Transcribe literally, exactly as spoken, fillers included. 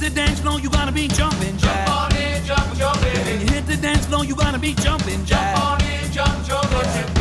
the dance floor, you gotta be jumping jack. Jump on in, jump, jump in. When you hit the dance floor, you gotta be jumping jack. Jump on in, jump, jump in.